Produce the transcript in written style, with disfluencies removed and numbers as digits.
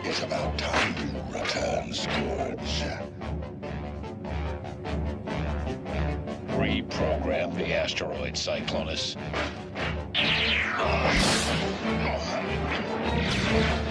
It's about time you return, Scourge. Reprogram the asteroid, Cyclonus.